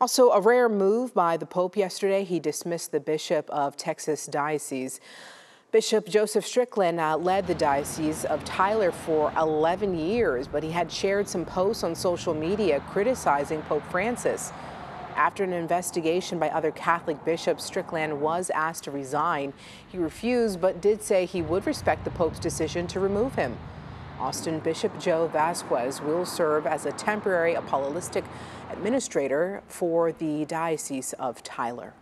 Also, a rare move by the Pope yesterday. He dismissed the Bishop of Texas Diocese. Bishop Joseph Strickland led the Diocese of Tyler for 11 years, but he had shared some posts on social media criticizing Pope Francis. After an investigation by other Catholic bishops, Strickland was asked to resign. He refused, but did say he would respect the Pope's decision to remove him. Austin Bishop Joe Vasquez will serve as a temporary apostolic administrator for the Diocese of Tyler.